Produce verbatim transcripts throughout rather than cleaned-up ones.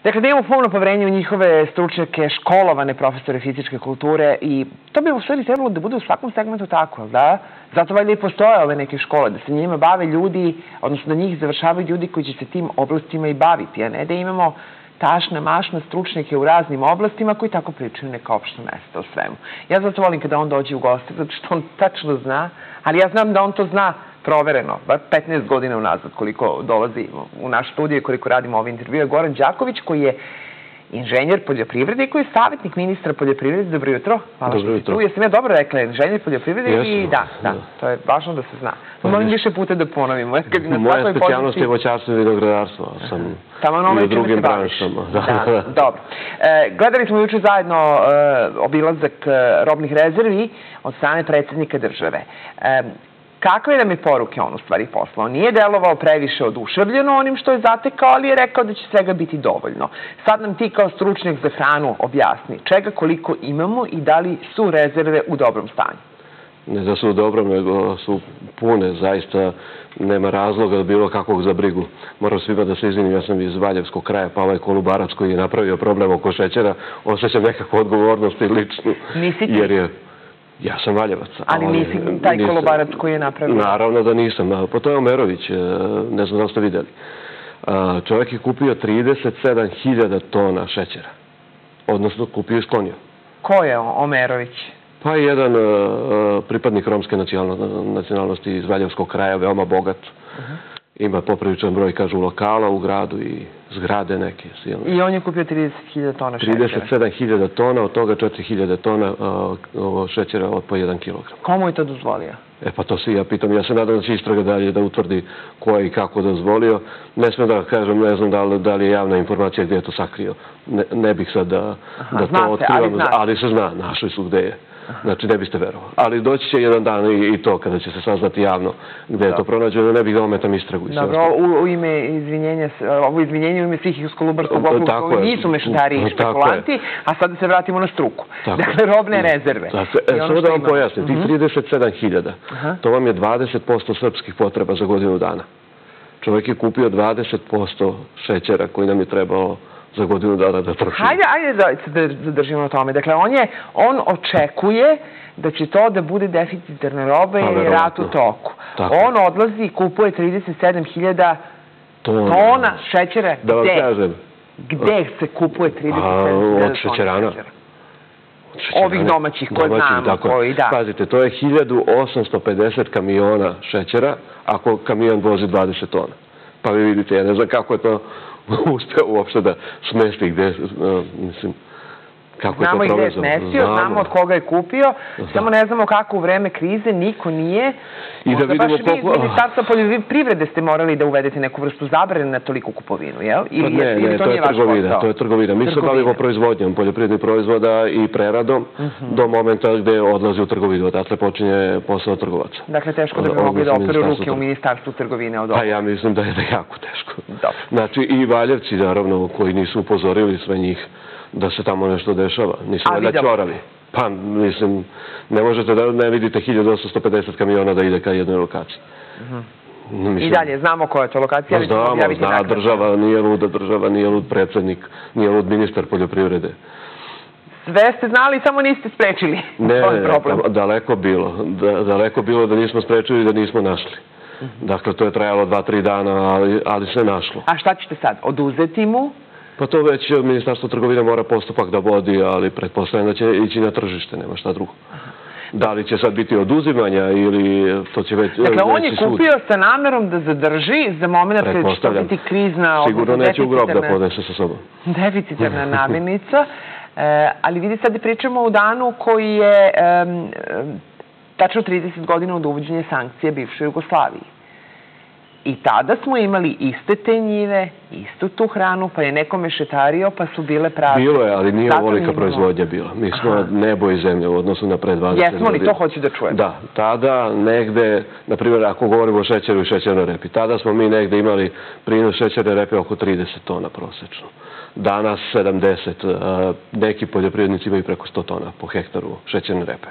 Dakle, da imamo puno poverenja u njihove stručnjake, školovane profesore fizičke kulture i to bi u stvari trebalo da bude u svakom segmentu tako, da? Zato valjda i postoje ove neke škole, da se njima bave ljudi, odnosno da njih završavaju ljudi koji će se tim oblastima i baviti, a ne da imamo tašne, mašne stručnjake u raznim oblastima koji tako pričaju neka opšta mesta o svemu. Ja zato volim kada on dođe u goste, zato što on tačno zna, ali ja znam da on to zna provereno, petnaest godina unazad koliko dolazi u naš studiju i koliko radimo ovaj intervju je Goran Đaković, koji je inženjer poljoprivrede i koji je savjetnik ministra poljoprivrede. Dobro jutro. Hvala što si tu. Jesam ja dobro rekla, inženjer poljoprivrede i da, da, to je važno da se zna. Molim više puta da ponovimo. Moja specijalnost je voćarstvo i vinogradarstvo. Sam i u drugim branšama. Dobro. Gledali smo juče zajedno obilazak robnih rezervi od strane predsjednika države. Kakve nam je poruke on u stvari poslao? Nije delovao previše oduševljeno onim što je zatekao, ali je rekao da će svega biti dovoljno. Sad nam ti kao stručnjak za hranu objasni čega koliko imamo i da li su rezerve u dobrom stanju. Ne da su u dobrom, nego su pune. Zaista nema razloga da bilo kakvog za brigu. Moram svima da se izvinim, ja sam iz Valjevskog kraja, pa ovaj Kolubarac koji je napravio problem oko šećera, osjećam nekakvu odgovornost i ličnu. Nisi ti? Jer je... Ja sam Valjevac. Ali nisi taj Kolubarac koji je napravio? Naravno da nisam. Po to je Omerović, ne znam da li ste vidjeli. Čovjek je kupio trideset sedam hiljada tona šećera. Odnosno kupio i sklonio. Ko je Omerović? Pa jedan pripadnik romske nacionalnosti iz Valjevskog kraja, veoma bogat. Ima popriličan broj, kažu, lokala u gradu i zgrade neke. I on je kupio trideset hiljada tona šećera? trideset sedam hiljada tona, od toga četiri hiljade tona šećera od po jedan kilogram. Komu je to dozvolio? E pa to se ja pitam. Ja se nadam da će istraga dalje da utvrdi ko je i kako dozvolio. Ne smem da kažem, ne znam da li je javna informacija gdje je to sakrio. Ne bih sad da to otkrivam, ali se zna, našli su gdje je. Znači, ne biste verovali. Ali doći će jedan dan i to, kada će se saznati javno gde je to pronađeno, ne bih da ometam istragu. Dobro, u ime izvinjenja, ovo izvinjenje u ime svih iz Kolubarskog okruga koji nisu mešetari i špekulanti, a sad se vratimo na struku. Dakle, robne rezerve. Samo da vam pojasnim, tih trideset sedam hiljada, to vam je dvadeset posto srpskih potreba za godinu dana. Čovjek je kupio dvadeset posto šećera koji nam je trebalo za godinu dana da trošimo. Hajde, ajde da se zadržimo na tome. Dakle, on očekuje da će to da bude deficitarna roba i rat u toku. On odlazi i kupuje trideset sedam hiljada tona šećera. Da vam kažem. Gde se kupuje trideset sedam hiljada tona šećera? Ovih domaćih koje znamo. Pazite, to je hiljadu osamsto pedeset kamiona šećera ako kamion vozi dvadeset tona. Pa vi vidite, ja ne znam kako je to uspeo uopšte da smesti gde, mislim, kako je to provezano. Znamo i gde je smestio, znamo od koga je kupio, samo ne znamo kako u vreme krize niko nije. Možda baš vi iz Ministarstva poljoprivrede ste morali da uvedete neku vrstu zabrane na toliku kupovinu, jel? Ne, ne, to je trgovina, to je trgovina. Mi se bavimo proizvodnjom poljoprivrednih proizvoda i preradom do momenta gde odlazi u trgovinu, odatle počinje posao trgovaca. Dakle, teško da bi mogli da operu ruke u Ministarstvu trgovine od ovoga. Pa ja mislim da je jako teško. Znači i Valjevci, naravno, koji nisu upozorili sve njih da se tamo nešto dešava. Nisu valjda ćoravi. Pa, mislim, ne možete da ne vidite hiljadu osamsto pedeset kamiona da ide ka jednoj lokaciji. I dalje, znamo koja je to lokacija. Znamo, zna država, nije luda država, nije lud predsjednik, nije lud ministar poljoprivrede. Sve ste znali, samo niste sprečili. Ne, daleko bilo. Daleko bilo da nismo sprečili i da nismo našli. Dakle, to je trajalo dva, tri dana, ali se našlo. A šta ćete sad? Oduzeti mu? Pa to već Ministarstvo trgovine mora postupak da vodi, ali pretpostavljam da će ići na tržište, nema šta drugo. Da li će sad biti oduzimanja ili to će već... Dakle, on je kupio sa namerom da zadrži za moment da će to biti krizna... Sigurno neće u grob da podese sa sobom. Deficitarna namirnica, ali vidi sad pričamo u danu koji je tačno trideset godina od uvođenja sankcije bivšoj Jugoslaviji. I tada smo imali iste te njive, istu tu hranu, pa je neko mešetario, pa su bile prazne. Bilo je, ali nije ovolika proizvodnja bila. Mi smo nebo i zemlje u odnosu na pre dvadeset godina. Jesmo li, to hoću da čujem? Da, tada negde, na primjer, ako govorimo o šećeru i šećernoj repi, tada smo mi negde imali prinos šećerne repe oko trideset tona prosečno. Danas sedamdeset, neki poljoprivrednici imaju preko sto tona po hektaru šećerne repe.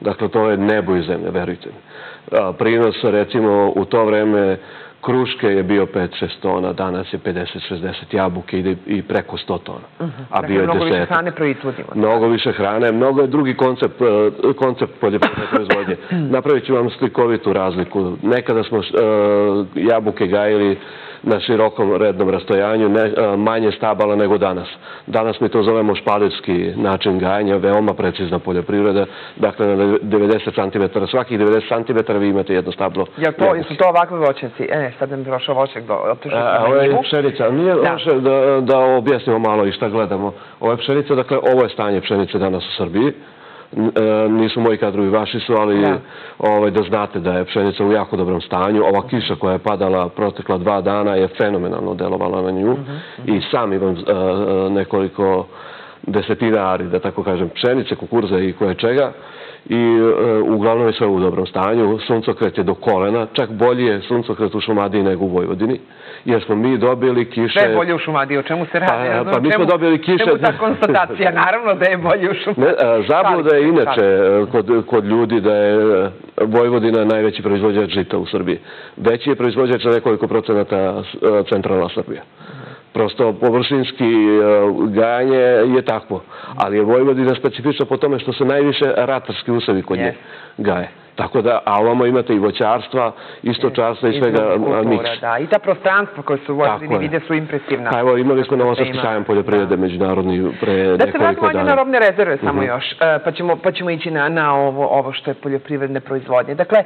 Dakle, to je nebo i zemlja, verujte mi. Prinos, recimo, u to vreme kruške je bio pet šest tona, danas je pedeset šezdeset, jabuke ide i preko sto tona. A bio je mnogo više hrane proizvodimo. Mnogo više hrane, mnogo je drugi koncept poljoprivredne proizvodnje. Napravit ću vam slikovitu razliku. Nekada smo jabuke gajili na širokom rednom rastojanju, manje stabala nego danas. Danas mi to zovemo špalerski način gajanja, veoma precizna poljoprivreda. Dakle, na devedeset centimetara, svakih devedeset centimetara vi imate jedno stablo jabuke. Jesu to ovakve voćnjaci? E, ne, sad nam je došao voćnjak do otušiti na njivu. Ovo je pšenica. Nije loše da objasnimo malo i šta gledamo. Ovo je pšenica, dakle, ovo je stanje pšenice danas u Srbiji. Nisu moji kadrovi, vaši su, ali da znate da je pšenica u jako dobrom stanju. Ova kiša koja je padala protekla dva dana je fenomenalno delovala na nju i sam imam nekoliko desetina ari, da tako kažem, pšenice, kukuruza i koje čega. I uglavnom je sve u dobrom stanju. Suncokret je do kolena, čak bolje je suncokret u Šumadiji nego u Vojvodini, jer smo mi dobili kiše... Sve je bolje u Šumadiji, o čemu se radi? Pa mi smo dobili kiše... Čemu ta konstatacija? Naravno da je bolje u Šumadiji. Zabluda je inače kod ljudi da je Vojvodina najveći proizvođač žita u Srbiji. Veći je proizvođač na nekoliko procenata centralna Srbija. Prosto površinski gajanje je takvo, ali je Vojvodina specifična po tome što se najviše ratarski usevi kod nje gaje. Tako da, a ovamo imate i voćarstva, i stočarstva i svega miksa. I ta prostranstva koje su u Vojvodini vide su impresivna. Evo, imali smo Novosadski sajam poljoprivrede međunarodni pre nekoliko dana. Da se vratimo na robne rezerve samo još, pa ćemo ići na ovo što je poljoprivredne proizvodnje. Dakle,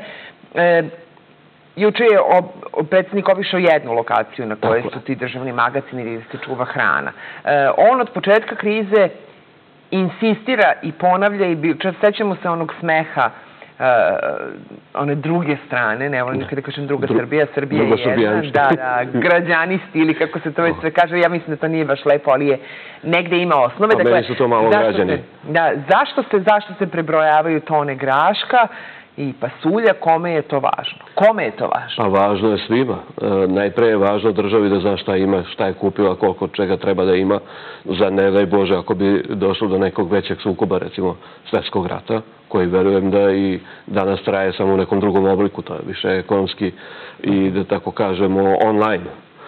juče je predsjednik obišao jednu lokaciju na kojoj su ti državni magacini gdje se čuva hrana. On od početka krize insistira i ponavlja i sećamo se onog smeha one druge strane, ne volim nikada kažem druga Srbija, Srbija je jedna, da, građanisti ili kako se to već sve kaže, ja mislim da to nije baš lepo, ali je negde ima osnove. Pa meni su to malo građani. Zašto se prebrojavaju tone graška i pasulja, kome je to važno? Kome je to važno? Pa važno je svima. Najpre je važno državi da zna šta ima, šta je kupila, koliko čega treba da ima, za ne daj Bože ako bi došlo do nekog većeg sukoba, recimo svetskog rata, koji verujem da i danas traje samo u nekom drugom obliku, to je više ekonomski i da tako kažemo online.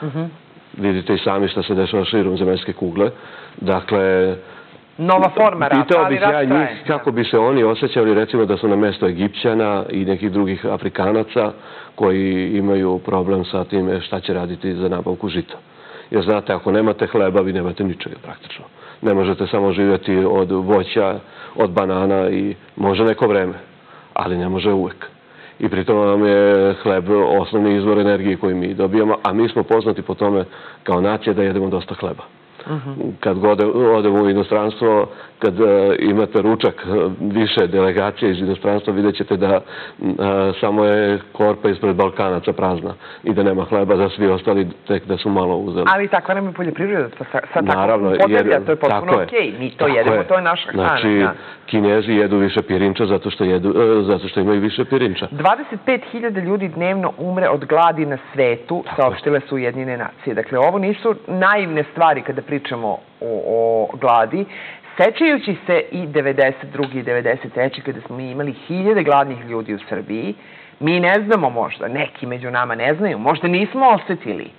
Vidite i sami šta se dešava širom zemaljske kugle. Dakle, nova forma rata, pitao bih ja njih kako bi se oni osjećali, recimo da su na mesto Egipćana i nekih drugih Afrikanaca koji imaju problem sa time šta će raditi za nabavku žita. Jer znate, ako nemate hleba, vi nemate ničega praktično. Ne možete samo živjeti od voća, od banana i može neko vreme, ali ne može uvek. I pritom nam je hleb osnovni izvor energije koji mi dobijamo, a mi smo poznati po tome kao nacija da jedemo dosta hleba. Kad odemo u inostranstvo, kad imate ručak više delegacije iz inostranstva, vidjet ćete da samo je korpa ispred Balkanaca prazna i da nema hleba, da svi ostali tek da su malo uzeli. Ali takva nam je poljoprivreda, sad tako upotreblja, to je potpuno okej, mi to jedemo, to je naša hrana. Znači, Kinezi jedu više pirinča zato što imaju više pirinča. dvadeset pet hiljada ljudi dnevno umre od gladi na svetu, saopštile su Ujedinjene nacije. Dakle, ovo nisu naivne stvari kada pričamo o gladi, sećajući se i devedeset druge i devedeset treće kada smo mi imali hiljade gladnih ljudi u Srbiji. Mi ne znamo možda, neki među nama ne znaju, možda nismo osetili,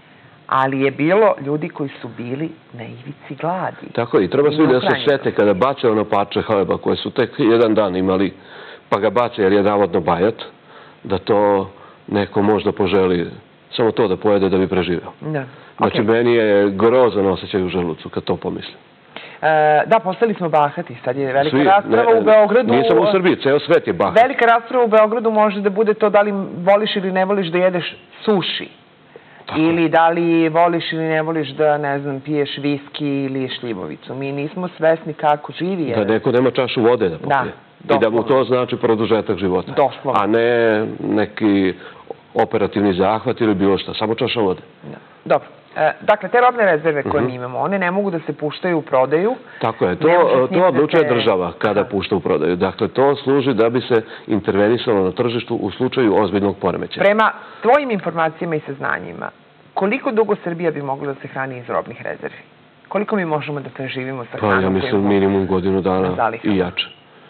ali je bilo ljudi koji su bili na ivici gladi. Tako je, i treba svi da se sete kada bace ono parče hleba koje su tek jedan dan imali, pa ga bace jer je navodno bajat, da to neko možda poželi samo to da pojede da bi preživeo. Znači, meni je grozan osjećaj u želucu kad to pomislim. Da, postali smo bahati. Sad je velika rasprava u Beogradu. Nije samo u Srbiji, ceo svet je bahat. Velika rasprava u Beogradu može da bude to da li voliš ili ne voliš da jedeš suši. Ili da li voliš ili ne voliš da, ne znam, piješ viski ili šljivovicu. Mi nismo svesni kako živi. Da neko nema čašu vode da popije. I da mu to znači produžetak života. Doslovno. A ne neki operativni zahvat ili bilo šta, samo čaša vode. Dobro. Dakle, te robne rezerve koje mi imamo, one ne mogu da se puštaju u prodaju. Tako je, to odlučuje država kada pušta u prodaju. Dakle, to služi da bi se intervenisalo na tržištu u slučaju ozbiljnog poremećaja. Prema tvojim informacijama i saznanjima, koliko dugo Srbija bi mogla da se hrani iz robnih rezervi? Koliko mi možemo da preživimo sa hranom? Pa ja mislim minimum godinu dana i jače.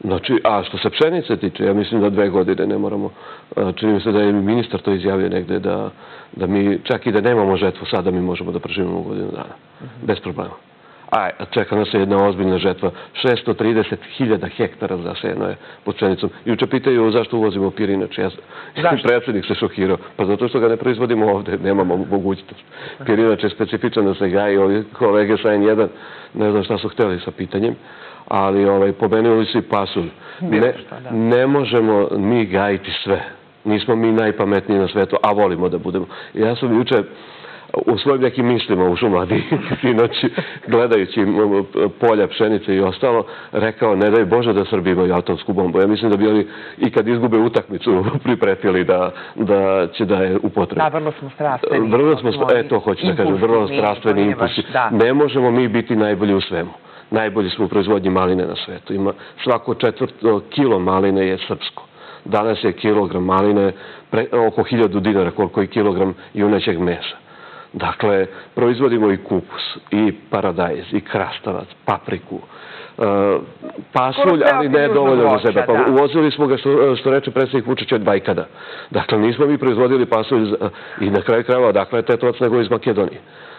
Znači, a što se pšenice tiče, ja mislim da dve godine ne moramo. Čini mi se da je ministar to izjavio negde, da mi, čak i da nemamo žetvu sada, mi možemo da preživimo u godinu dana. Bez problema. A čeka nas jedna ozbiljna žetva. šesto trideset hiljada hektara zasejeno je pod pšenicom. Juče pitaju zašto uvozimo pirinač. Predsjednik se šokirao. Pa zato što ga ne proizvodimo ovde, nemamo mogućnost. Pirinač je specifičan da se gaji. Ovi kolege sa en jedan, ne znam šta su hteli sa pitanjem, ali pomenuli su i pasulj. Ne možemo mi gajiti sve. Nismo mi najpametniji na svetu, a volimo da budemo. Ja sam juče u svojim nekim mislima u Šumadiji, sinoći, gledajući polja, pšenice i ostalo, rekao, ne daj Bože da Srbi imaju atomsku bombu. Ja mislim da bi oni i kad izgube utakmicu pripretili da će da je upotrebi. Da, vrlo smo strastveni. Vrlo smo, e, to hoću da kažem, vrlo strastveni impulsi. Ne možemo mi biti najbolji u svemu. Najbolji smo u proizvodnji maline na svetu. Ima svako četvrto kilo maline je srpsko. Danas je kilogram maline oko hiljadu dinara, koliko je kilogram junećeg mesa. Dakle, proizvodimo i kupus, i paradajz, i krastavac, papriku, pasulj, ali ne dovoljno za sebe. Uvozili smo ga, što reče predsjednik Vučić, od Bajkada. Dakle, nismo mi proizvodili pasulj i na kraju krajeva odakle je tetovac nego iz Makedonije.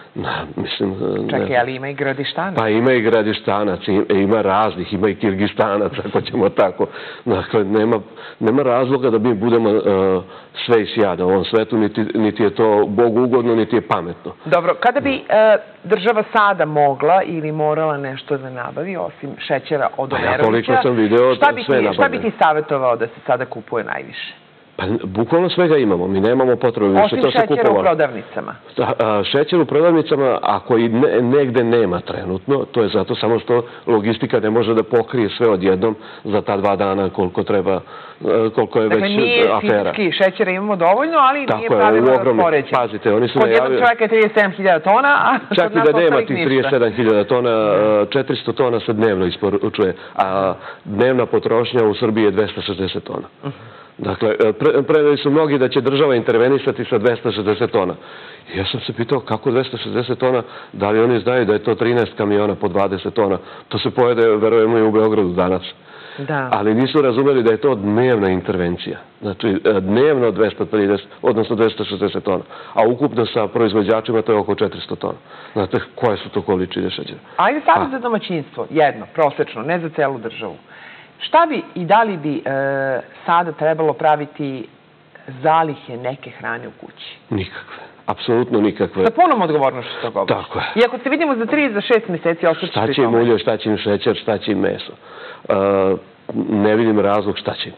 Čekaj, ali ima i Gradištanac? Pa ima i Gradištanac, ima raznih, ima i Kirgistanac, ako ćemo tako. Dakle, nema razloga da mi budemo sve i sjada na ovom svetu, niti je to Bogu ugodno, niti je pametno. Dobro, kada bi država sada mogla ili morala nešto da nabavi, osim šećera od Omerovića, šta bi ti savjetovao da se sada kupuje najviše? Pa, bukvalno svega imamo. Mi nemamo potrebu. Osim šećera u prodavnicama? Šećer u prodavnicama, ako i negde nema trenutno, to je zato samo što logistika ne može da pokrije sve odjednom za ta dva dana koliko treba, koliko je već afera. Dakle, mi fizički šećera imamo dovoljno, ali nije pravilno raspoređen. Pazite, oni su najavili... Kod jednog čovjeka je trideset sedam hiljada tona, a kod nas čak i da nema tih trideset sedam hiljada tona, četiristo tona se dnevno isporučuje, a dnevna potrošnja u Srbiji je dvesta šezdeset tona. Dakle, predali su mnogi da će država intervenisati sa dvesta šezdeset tona. Ja sam se pitao kako dvesta šezdeset tona, da li oni znaju da je to trinaest kamiona po dvadeset tona. To se pojede, verujemo, i u Beogradu danas. Ali nisu razumeli da je to dnevna intervencija. Znači, dnevno dvesta trideset, odnosno dvesta šezdeset tona. A ukupno sa proizvođačima to je oko četiristo tona. Znate, koje su to količine šećera? Ajde sad za domaćinstvo, jedno, prosečno, ne za celu državu. Šta bi i da li bi sada trebalo praviti zalihe neke hrane u kući? Nikakve. Apsolutno nikakve. Sa punom odgovornošću to govoriš. Tako je. I ako se vidimo za tri, za šest mjeseci, ostaćeš pri tome. Šta će im ulje, šta će im šećer, šta će im meso. Ne vidim razlog šta će im.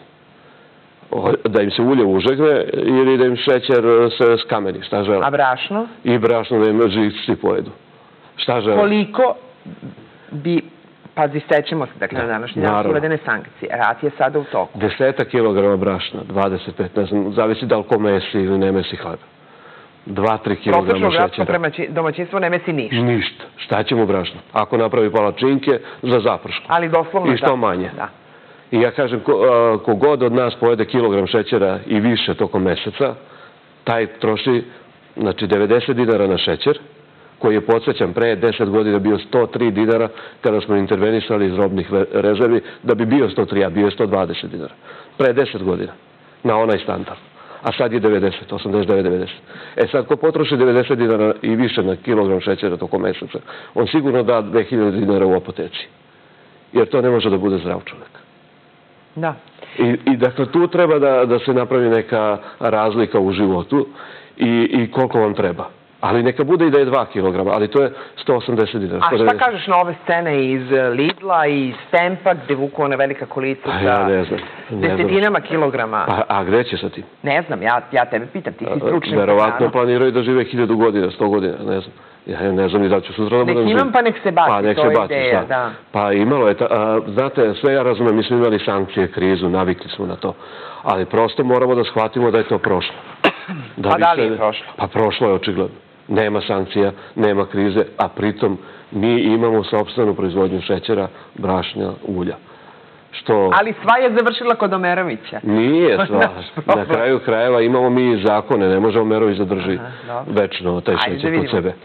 Da im se ulje užegne ili da im šećer se skameni. Šta žele? A brašno? I brašno da im živci pojedu. Šta žele? Koliko bi... Pazi, sećemo se, dakle, na današnji dan su uvedene sankcije. Rat je sada u toku. Desetak kilograma brašna, dvadeset pet, ne znam, zavisi da li ko mesi ili ne mesi hleba. Dva, tri kilograma šećera. Prosječno gradsko domaćinstvo ne mesi ništa. Ništa. Šta ćemo brašno? Ako napravi palačinke, za zapršku. Ali doslovno da. I što manje. I ja kažem, kogod od nas pojede kilogram šećera i više tokom meseca, taj troši, znači, devedeset dinara na šećer, koji je, podsjećam, pre deset godina bio sto tri dinara kada smo intervenisali iz robnih rezervi, da bi bio sto tri, a bio je sto dvadeset dinara. Pre deset godina, na onaj standard. A sad je devedeset, osamdeset devet, devedeset. E sad, ko potroši devedeset dinara i više na kilogram šećera tokom meseca, on sigurno da dve hiljade dinara u apoteci. Jer to ne može da bude zdrav čovjek. Da. I dakle, tu treba da se napravi neka razlika u životu i koliko vam treba. Ali neka bude i da je dva kilograma, ali to je sto osamdeset dinara. A šta kažeš na ove scene iz Lidla i iz Tempa, gde vuku one velika kolica sa desetinama kilograma? A gde će sa tim? Ne znam, ja tebe pitam, ti si stručni. Verovatno planiraju da žive hiljadu godina, sto godina, ne znam. Ja ne znam ni da ću sutra da budem živ. Nek imam pa nek se baci, to je ideja, da. Pa imalo je, znate, sve ja razumem, mi smo imali sankcije, krizu, navikli smo na to. Ali prosto moramo da shvatimo da je to prošlo. Pa da li je prošlo? Pa prošlo je očigledno. Nema sankcija, nema krize, a pritom mi imamo sopstvenu proizvodnju šećera, brašnja, ulja. Ali sva je završila kod Omerovića. Nije sva. Na kraju krajeva imamo mi zakone, ne može Omerović zadrži večno taj šećer kod sebe.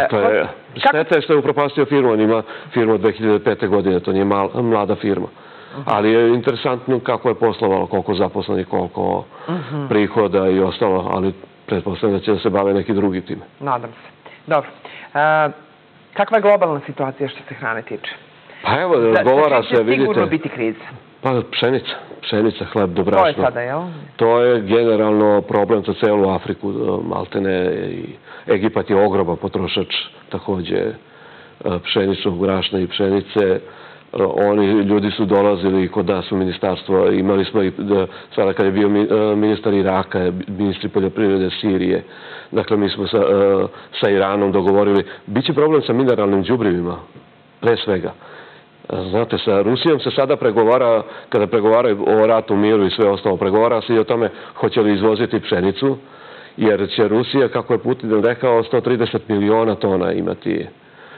Šteta je što je upropastio firmu, on ima firmu od dve hiljade pete godine, to nije mlada firma. Ali je interesantno kako je poslovalo, koliko zaposlenih, koliko prihoda i ostalo, ali pretpostavljam da će da se bave neki drugi time. Nadam se. Dobro. Kakva je globalna situacija što se hrane tiče? Pa evo, razgovara se, vidite... Sigurno biti kriza. Pa pšenica, pšenica, hleb do brašna. To je sada, jel? To je generalno problem za celu Afriku, maltene i Egipat je ogroman potrošač takođe pšeničnog brašna i pšenice. Oni ljudi su dolazili kod nas u ministarstvo, imali smo i sada kad je bio ministar Iraka, ministri poljoprivrede Sirije, dakle mi smo sa Iranom dogovorili, bit će problem sa mineralnim đubrivima, pre svega. Znate, sa Rusijom se sada pregovara, kada pregovaraju o ratu, miru i sve ostalo, pregovara se i o tome hoće li izvoziti pšenicu, jer će Rusija, kako je Putin rekao, sto trideset miliona tona imati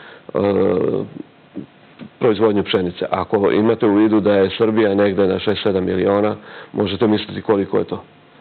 proizvodnju pšenice. Ako imate u vidu da je Srbija negde na šest sedam miliona, možete misliti koliko je to.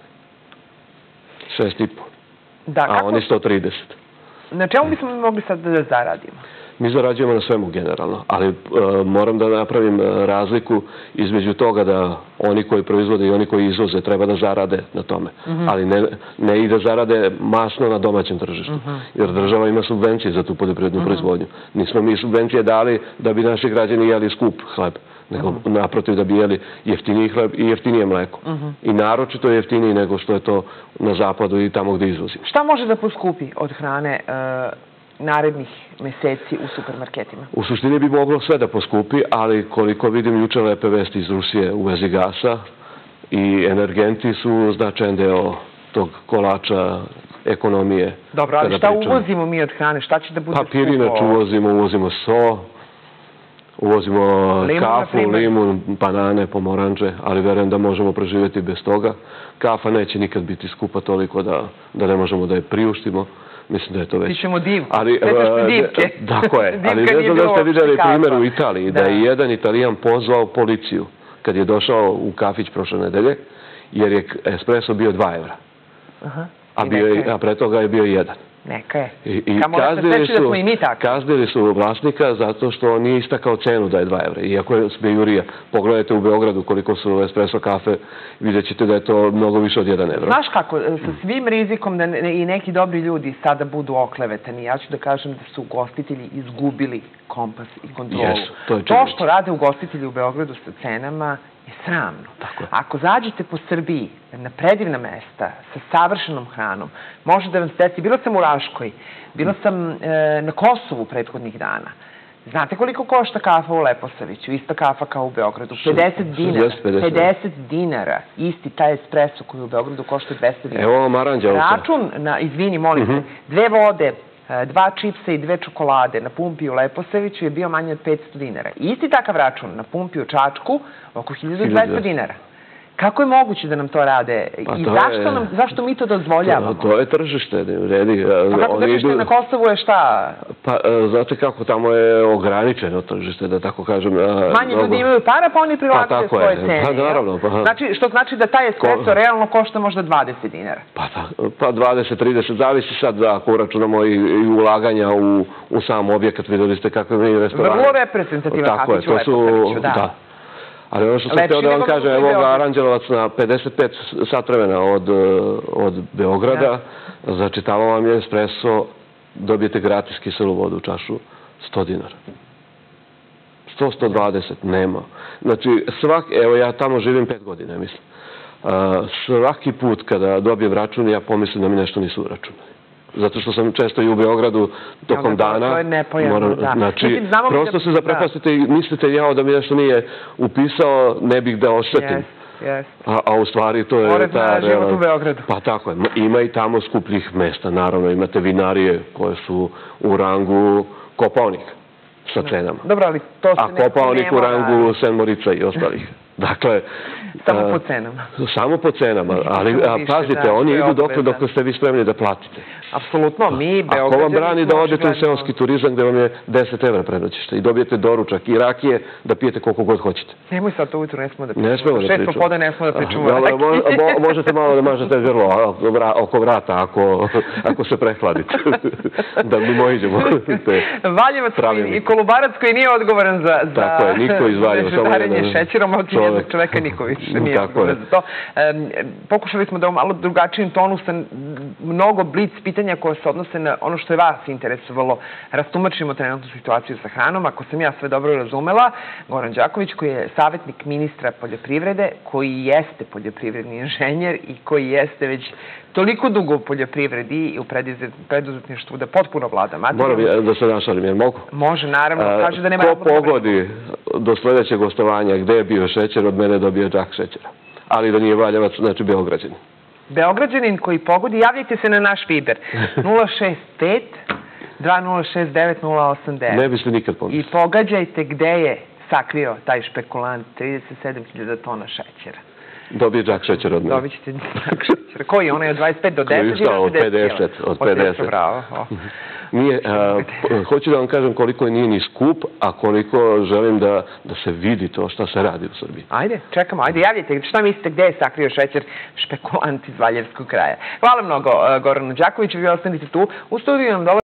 šest i po. A oni sto trideset. Na čemu bismo mogli sad da zaradimo? Mi zarađujemo na svemu generalno, ali moram da napravim razliku između toga da oni koji proizvode i oni koji izvoze treba da zarade na tome, ali ne i da zarade masno na domaćem tržištu, jer država ima subvencije za tu poljoprivrednu proizvodnju. Nismo mi subvencije dali da bi naši građani jeli skup hleb, nego naprotiv da bi jeli jeftiniji hleb i jeftinije mleko. I naročito je jeftiniji nego što je to na zapadu i tamo gde izvozimo. Šta može da poskupi od hrane narednih meseci u supermarketima? U suštini bi moglo sve da poskupi, ali koliko vidim juče lepe vesti iz Rusije u vezi gasa i energenti su značajan deo tog kolača ekonomije. Dobro, ali šta uvozimo mi od hrane? Šta će da bude skupo? Papirinač uvozimo, uvozimo so, uvozimo kafu, limun, banane, pomoranđe, ali verujem da možemo preživjeti bez toga. Kafa neće nikad biti skupa toliko da ne možemo da je priuštimo. Mislim da je to već. Pišemo divku. Setaš divke. Tako je. Ali ne znam da ste vidjeli primjer u Italiji, da je jedan Italijan pozvao policiju kad je došao u kafić prošle nedelje, jer je espresso bio dva evra. A pre toga je bio jedan. Neka je. Kamo da se sveći da smo i mi tako. Kaznili su vlasnika zato što nije istakao cenu da je dva evra. Iako je smejurija. Pogledajte u Beogradu koliko su espresso kafe, vidjet ćete da je to mnogo više od jedan evra. Znaš kako, sa svim rizikom da i neki dobri ljudi sada budu oklevetani, ja ću da kažem da su ugostitelji izgubili kompas i kontrolu. To što rade ugostitelji u Beogradu sa cenama je sramno. Ako zađete po Srbiji na predivna mesta sa savršenom hranom, može da vam se desi. Bila sam u Raškoj, bila sam na Kosovu prethodnih dana. Znate koliko košta kafa u Leposaviću? Ista kafa kao u Beogradu. pedeset dinara. pedeset dinara. Isti taj espresso koji u Beogradu košta dvesta dinara. Evo vam aranđelca. Račun, izvini, molim se, dve vode, dva čipsa i dve čokolade na pumpi u Leposaviću je bio manje od petsto dinara. Isti takav račun na pumpi u Čačku oko hiljadu dvesta dinara. Kako je moguće da nam to rade? I zašto mi to dozvoljavamo? To je tržište. A kako tržište na Kosovu je šta? Pa, znate kako, tamo je ograničeno tržište, da tako kažem. Manje ljudi imaju para, pa oni privlače svoje cene. Pa, naravno. Što znači da taj espresso realno košta možda dvadeset dinara? Pa, dvadeset, trideset, zavisi sad ako uračunamo i ulaganja u sam objekat. Videli ste kakve mi restorane. Vrlo reprezentativan kafić u Leposaviću, da. Ali ono što sam htio da vam kažem, evo ga Aranđelovac na pedeset pet sat vremena od Beograda, začitavao vam je espresso, dobijete gratis kiselu vodu u čašu, sto dinara. sto, sto dvadeset, nema. Znači, svaki, evo ja tamo živim pet godina, mislim. Svaki put kada dobijem račun, ja pomislim da mi nešto nisu uračunali. Zato što sam često i u Beogradu tokom dana. To je nepojavno, da. Znači, prosto se zaprepastite i mislite jao da mi nešto nije upisao, ne bih da oštetim. A u stvari to je... Porez na život u Beogradu. Pa tako je. Ima i tamo skupljih mesta, naravno. Imate vinarije koje su u rangu Kopaonik sa cenama. Dobro, ali to se ne... A Kopaonik u rangu Sen Morica i ostalih. Dakle... Samo po cenama. Samo po cenama, ali pazite, oni idu dok ste vi spremni da platite. Apsolutno, mi, Beograđani... Ako vam brani da odete u seoski turizam gde vam je deset evra prenoćište i dobijete doručak i rakije da pijete koliko god hoćete. Nemoj sad to ujutru, ne smemo da pričamo. Ne smemo da pričamo. Šest popode ne smemo da pričamo o rakiji. Možete malo da mažete grlo oko vrata ako se prehladite. Da mi mojiđemo. Valjevac i Kolubarac koji nije odgovoran za žežarenje šećerom, od jednog čoveka niko više nije odgovoran za to. Pokušali smo da u malo drugačijem tonu sa mnogo blic pitanja koje se odnose na ono što je vas interesovalo. Rastumačimo trenutnu situaciju sa hranom. Ako sam ja sve dobro razumela, Goran Đaković, koji je savjetnik ministra poljoprivrede, koji jeste poljoprivredni inženjer i koji jeste već toliko dugo u poljoprivredi i u preduzetništvu da potpuno vlada materijom. Moram da se našalim, jer mogu? Može, naravno. Kaže da nema... Ko pogodi do sledećeg gostovanja gde je bio šećer, od mene dobije džak šećera. Ali da nije Valjevac, znači Beograđanin. Beograđanin koji pogodi, javljajte se na naš Viber. nula šest pet dva nula šest devet nula osam devet. Ne biste nikad pomislili. I pogađajte gde je sakrio taj špekulant trideset sedam hiljada tona šećera. Dobije džak šećera od mene. Dobit ćete džak šećera. Koji? Ono je od dvadeset pet do deset ili od pedeset? Od pedeset. Bravo. Hoću da vam kažem koliko nije ni skup, a koliko želim da se vidi to šta se radi u Srbiji. Ajde, čekamo, ajde, javljajte. Šta mislite gde je sakrio šećer špekulant iz Valjevskog kraja? Hvala mnogo, Goranu Đakoviću, vi ostanite tu. U studiju nam dolazi